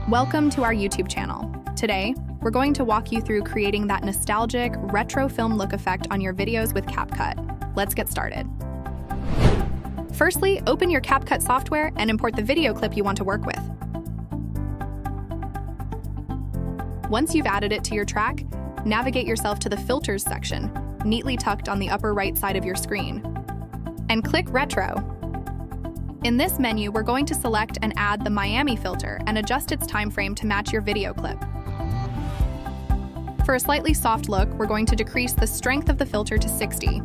Welcome to our YouTube channel. Today, we're going to walk you through creating that nostalgic, retro film look effect on your videos with CapCut. Let's get started. Firstly, open your CapCut software and import the video clip you want to work with. Once you've added it to your track, navigate yourself to the Filters section, neatly tucked on the upper right side of your screen, and click Retro. In this menu, we're going to select and add the Miami filter and adjust its time frame to match your video clip. For a slightly soft look, we're going to decrease the strength of the filter to 60.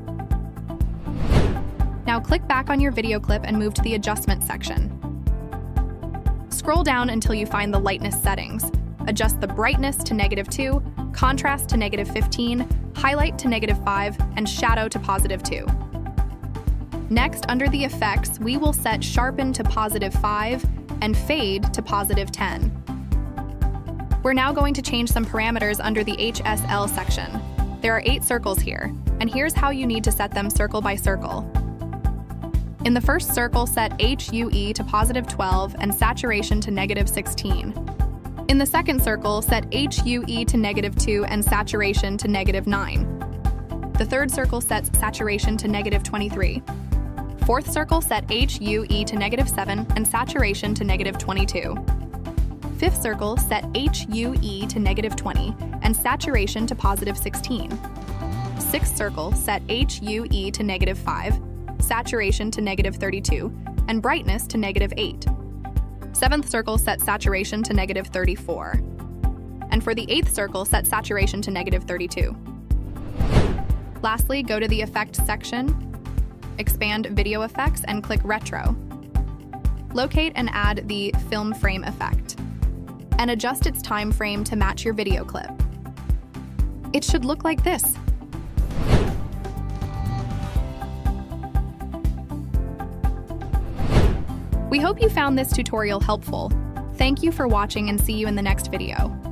Now click back on your video clip and move to the Adjustment section. Scroll down until you find the lightness settings. Adjust the brightness to -2, contrast to -15, highlight to -5, and shadow to +2. Next, under the effects, we will set sharpen to +5 and fade to +10. We're now going to change some parameters under the HSL section. There are 8 circles here, and here's how you need to set them circle by circle. In the first circle, set HUE to +12 and saturation to -16. In the second circle, set HUE to -2 and saturation to -9. The third circle sets saturation to -23. Fourth circle, set HUE to -7 and saturation to -22. Fifth circle, set HUE to -20 and saturation to +16. Sixth circle, set HUE to -5, saturation to -32, and brightness to -8. Seventh circle, set saturation to -34. And for the eighth circle, set saturation to -32. Lastly, go to the Effects section, expand Video Effects, and click Retro. Locate and add the Film Frame effect, and adjust its time frame to match your video clip. It should look like this. We hope you found this tutorial helpful. Thank you for watching and see you in the next video.